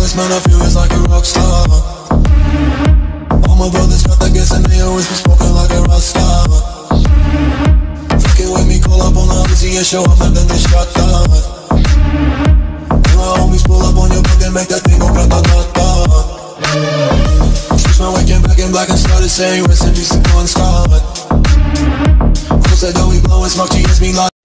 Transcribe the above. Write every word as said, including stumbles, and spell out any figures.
flawless, man, I feel it's like a rock star. All my brothers got that gas and they always be smoking like a rock star. Fucking with me, call up on the Uzi and show up and then they shot down. And my homies pull up on your block and make that thing go grata-ta-ta. Switch my waking back in black and started saying rest in peace to Bon Scott. Who said that we blowin' smoke, G S me like